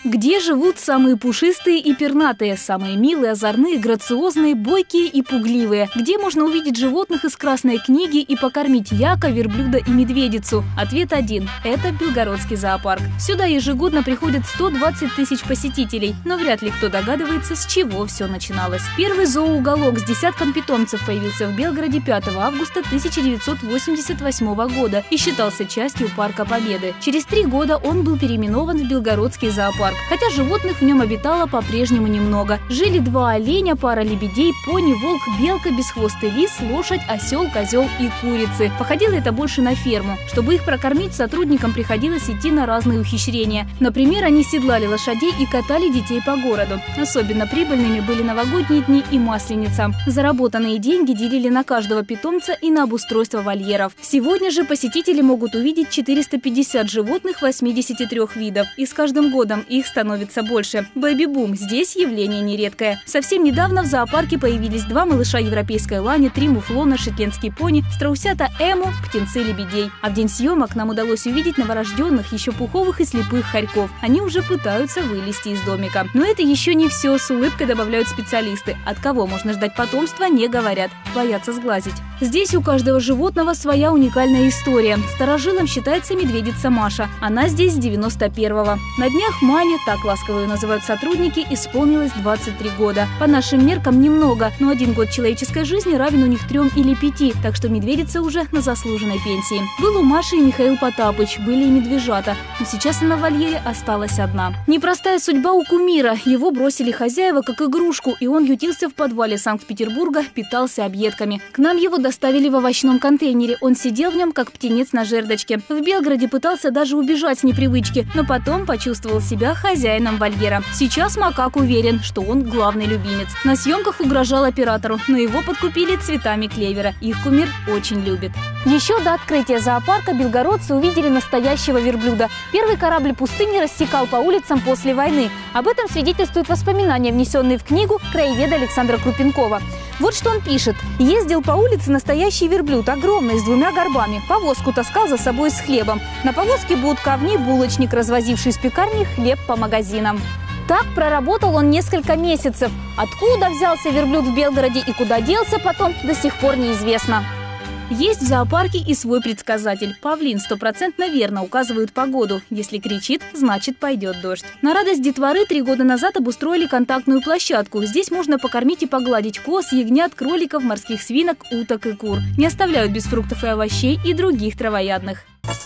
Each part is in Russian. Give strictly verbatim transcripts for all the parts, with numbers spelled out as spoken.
Где живут самые пушистые и пернатые, самые милые, озорные, грациозные, бойкие и пугливые? Где можно увидеть животных из Красной книги и покормить яка, верблюда и медведицу? Ответ один – это Белгородский зоопарк. Сюда ежегодно приходят сто двадцать тысяч посетителей, но вряд ли кто догадывается, с чего все начиналось. Первый зооуголок с десятком питомцев появился в Белгороде пятого августа тысяча девятьсот восемьдесят восьмого года и считался частью Парка Победы. Через три года он был переименован в Белгородский зоопарк. Хотя животных в нем обитало по-прежнему немного. Жили два оленя, пара лебедей, пони, волк, белка, бесхвостый лис, лошадь, осел, козел и курицы. Походило это больше на ферму. Чтобы их прокормить, сотрудникам приходилось идти на разные ухищрения. Например, они седлали лошадей и катали детей по городу. Особенно прибыльными были новогодние дни и Масленица. Заработанные деньги делили на каждого питомца и на обустройство вольеров. Сегодня же посетители могут увидеть четыреста пятьдесят животных восьмидесяти трёх видов. И с каждым годом их становится больше. Бэби-бум здесь явление нередкое. Совсем недавно в зоопарке появились два малыша европейской лани, три муфлона, шотландский пони, страусята эму, птенцы лебедей. А в день съемок нам удалось увидеть новорожденных, еще пуховых и слепых хорьков. Они уже пытаются вылезти из домика. Но это еще не все, с улыбкой добавляют специалисты. От кого можно ждать потомства, не говорят. Боятся сглазить. Здесь у каждого животного своя уникальная история. Старожилом считается медведица Маша. Она здесь с девяносто первого. На днях Мане, так ласково ее называют сотрудники, исполнилось двадцать три года. По нашим меркам немного, но один год человеческой жизни равен у них трем или пяти, так что медведица уже на заслуженной пенсии. Был у Маши и Михаил Потапыч, были и медвежата, но сейчас она в вольере осталась одна. Непростая судьба у кумира. Его бросили хозяева как игрушку, и он ютился в подвале Санкт-Петербурга, питался объедками. К нам его доставили в овощном контейнере. Он сидел в нем, как птенец на жердочке. В Белгороде пытался даже убежать с непривычки, но потом почувствовал себя хозяином вольера. Сейчас макак уверен, что он главный любимец. На съемках угрожал оператору, но его подкупили цветами клевера. Их кумир очень любит. Еще до открытия зоопарка белгородцы увидели настоящего верблюда. Первый корабль пустыни рассекал по улицам после войны. Об этом свидетельствуют воспоминания, внесенные в книгу краеведа Александра Крупенкова. Вот что он пишет. «Ездил по улице настоящий верблюд, огромный, с двумя горбами. Повозку таскал за собой с хлебом. На повозке будка, в ней булочник, развозивший из пекарни хлеб по магазинам». Так проработал он несколько месяцев. Откуда взялся верблюд в Белгороде и куда делся потом, до сих пор неизвестно. Есть в зоопарке и свой предсказатель. Павлин стопроцентно верно указывает погоду. Если кричит, значит пойдет дождь. На радость детворы три года назад обустроили контактную площадку. Здесь можно покормить и погладить коз, ягнят, кроликов, морских свинок, уток и кур. Не оставляют без фруктов и овощей и других травоядных.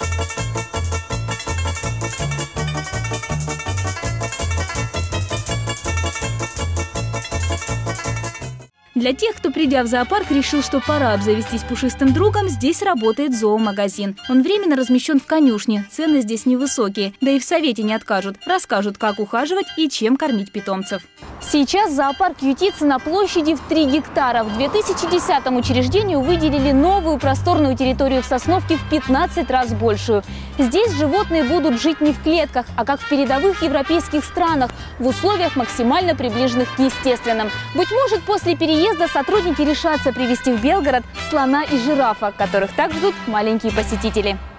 Для тех, кто, придя в зоопарк, решил, что пора обзавестись пушистым другом, здесь работает зоомагазин. Он временно размещен в конюшне, цены здесь невысокие, да и в совете не откажут. Расскажут, как ухаживать и чем кормить питомцев. Сейчас зоопарк ютится на площади в три гектара. В две тысячи десятом учреждению выделили новую просторную территорию в Сосновке в пятнадцать раз большую. Здесь животные будут жить не в клетках, а как в передовых европейских странах, в условиях максимально приближенных к естественным. Быть может, после переезда сотрудники решатся привезти в Белгород слона и жирафа, которых так ждут маленькие посетители.